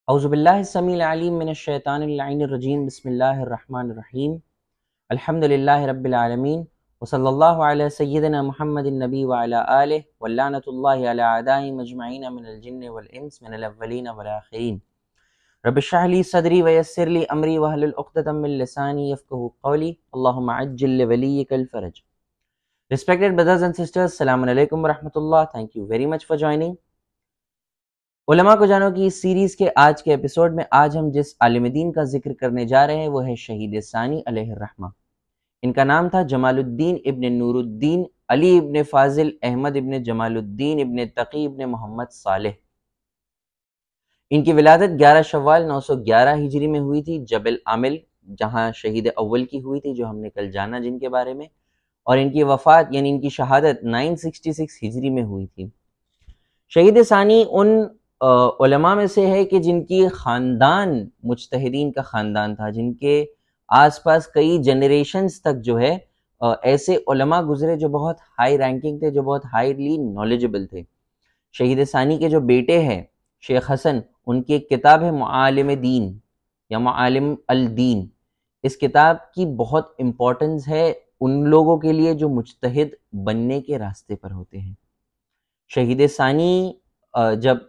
اعوذ باللہ السمیع العلیم من الشیطان اللعین الرجیم بسم اللہ الرحمن الرحیم الحمد للہ رب العالمین وصلی اللہ علی سیدنا محمد النبی وعلی آلہ واللعنۃ اللہ علی اعدائهم اجمعین من الجن والانس من الاولین والآخرین رب اشرح لی صدری ویسر لی امری واحلل عقدۃ من لسانی یفقہوا قولی اللہم عجل لولیک الفرج. Respected brothers and sisters, Assalamu alaikum wa rahmatullah. Thank you very much for joining. علماء کو جانو کی اس سیریز کے آج کے ایپیسوڈ میں آج ہم جس عالم دین کا ذکر کرنے جا رہے ہیں وہ ہے شہید ثانی علیہ الرحمہ. ان کا نام تھا جمال الدین ابن نور الدین علی ابن فاضل احمد ابن جمال الدین ابن تقی ابن محمد صالح. ان کی ولادت 11 شوال 911 ہجری میں ہوئی تھی جبل عامل، جہاں شہید اول کی ہوئی تھی جو ہم نے کل جانا جن کے بارے میں، اور ان کی وفات یعنی ان کی شہادت 966 ہجری میں ہوئی تھی. شہید ثانی ان علماء میں سے ہے کہ جن کی خاندان مجتہدین کا خاندان تھا، جن کے آس پاس کئی جنریشنز تک جو ہے ایسے علماء گزرے جو بہت ہائی رینکنگ تھے، جو بہت ہائیلی نالجبل تھے. شہید ثانی کے جو بیٹے ہیں شیخ حسن، ان کی ایک کتاب ہے معالم دین یا معالم الدین. اس کتاب کی بہت امپورٹنس ہے ان لوگوں کے لیے جو مجتہد بننے کے راستے پر ہوتے ہیں. شہید ثانی جب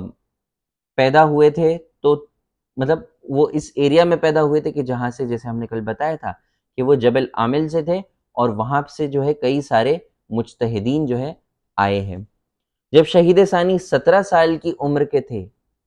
پیدا ہوئے تھے تو مطلب وہ اس ایریا میں پیدا ہوئے تھے کہ جہاں سے، جیسے ہم نے کل بتایا تھا کہ وہ جبل عامل سے تھے، اور وہاں سے جو ہے کئی سارے مجتہدین جو ہے آئے ہیں. جب شہید ثانی 17 سال کی عمر کے تھے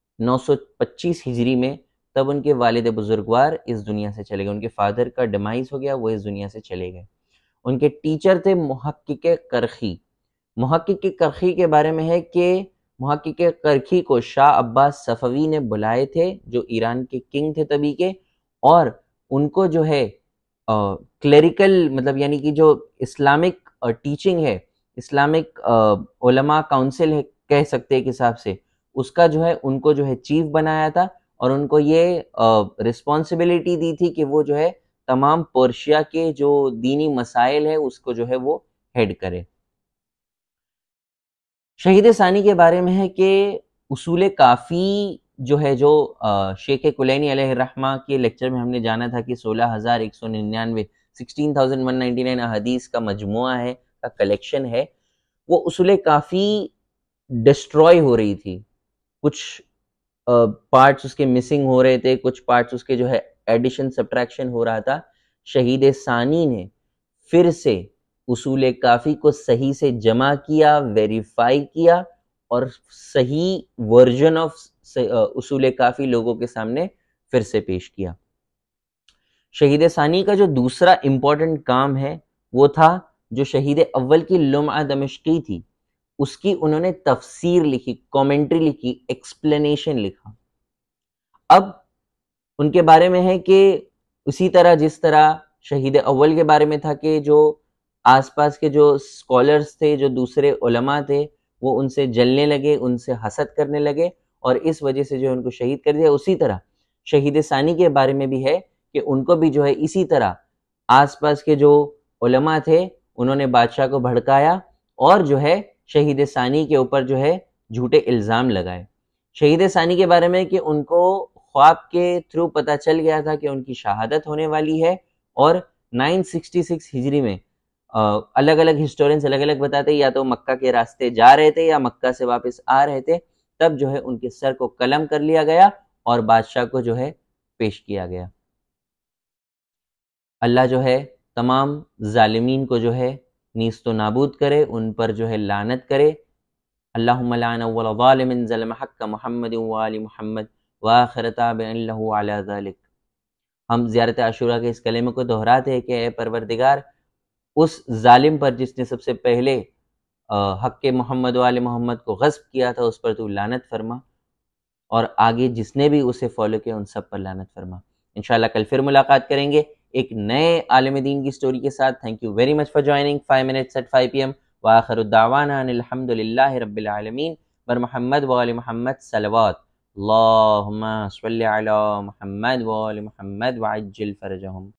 925 ہجری میں، تب ان کے والد بزرگوار اس دنیا سے چلے گئے. ان کے فادر کا ڈیمائز ہو گیا، وہ اس دنیا سے چلے گئے. ان کے ٹیچر تھے محقق کرخی. محقق کرخی کے بارے میں ہے کہ محقق کرخی کو شاہ عباس صفوی نے بلائے تھے جو ایران کے کنگ تھے تبھی کے، اور ان کو جو ہے کلیریکل مطلب یعنی کہ جو اسلامک ٹیچنگ ہے، اسلامک علماء کاؤنسل ہے کہہ سکتے ایک حساب سے، اس کا جو ہے ان کو جو ہے چیف بنایا تھا، اور ان کو یہ رسپانسبلٹی دی تھی کہ وہ جو ہے تمام پرشیا کے جو دینی مسائل ہے اس کو جو ہے وہ ہیڈ کرے. شہید ثانی کے بارے میں ہے کہ اصول کافی جو ہے، جو شیخ کلینی علیہ الرحمہ کے لیکچر میں ہم نے جانا تھا کہ 16,199 احادیث کا مجموعہ ہے، کا کلیکشن ہے، وہ اصول کافی ڈسٹروائے ہو رہی تھی. کچھ پارٹس اس کے مسنگ ہو رہے تھے، کچھ پارٹس اس کے جو ہے ایڈیشن سبٹریکشن ہو رہا تھا. شہید ثانی نے پھر سے اصول کافی کو صحیح سے جمع کیا، ویریفائی کیا، اور صحیح ورژن آف اصول کافی لوگوں کے سامنے پھر سے پیش کیا. شہید ثانی کا جو دوسرا امپورٹنٹ کام ہے وہ تھا جو شہید اول کی لمعہ دمشقی تھی، اس کی انہوں نے تفسیر لکھی، کومنٹری لکھی، ایکسپلینیشن لکھا. اب ان کے بارے میں ہے کہ اسی طرح جس طرح شہید اول کے بارے میں تھا کہ جو آس پاس کے جو اسکالرس تھے، جو دوسرے علماء تھے، وہ ان سے جلنے لگے، ان سے حسد کرنے لگے، اور اس وجہ سے جو ان کو شہید کر دیا. اسی طرح شہید ثانی کے بارے میں بھی ہے کہ ان کو بھی جو ہے اسی طرح آس پاس کے جو علماء تھے انہوں نے بادشاہ کو بھڑکایا اور جو ہے شہید ثانی کے اوپر جو ہے جھوٹے الزام لگائے. شہید ثانی کے بارے میں کہ ان کو خواب کے تھرو پتہ چل گیا تھا کہ ان کی شہادت ہونے والی ہے، اور 966 ہجری میں الگ الگ ہسٹورینز الگ الگ بتاتے یا تو مکہ کے راستے جا رہے تھے یا مکہ سے واپس آ رہے تھے، تب جو ہے ان کے سر کو قلم کر لیا گیا اور بادشاہ کو جو ہے پیش کیا گیا. اللہ جو ہے تمام ظالمین کو جو ہے نیست و نابود کرے، ان پر جو ہے لعنت کرے. اللہم لعن اول ظالم ظلم حق محمد وآل محمد وآخر تابع له علی ذلک. ہم زیارت عاشوراء کے اس کلمے کو دہراتے ہیں کہ اے پروردگار، اس ظالم پر جس نے سب سے پہلے حق محمد و آل محمد کو غصب کیا تھا، اس پر تو لعنت فرما، اور آگے جس نے بھی اسے فالو کیا ان سب پر لعنت فرما. انشاءاللہ کل پھر ملاقات کریں گے ایک نئے عالم دین کی سٹوری کے ساتھ. Thank you very much for joining 5 minutes at 5 PM وآخر الدعوانا ان الحمد للہ رب العالمین. بر محمد و آل محمد صلوات. اللہم صلی علی محمد و آل محمد وعجل فرجہم.